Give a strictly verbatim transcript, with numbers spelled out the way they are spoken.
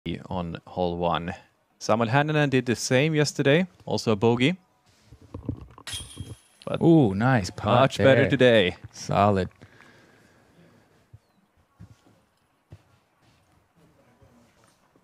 on hole one. Samuel Hänninen did the same yesterday, also a bogey. Ooh, nice putt Much there. better today. Solid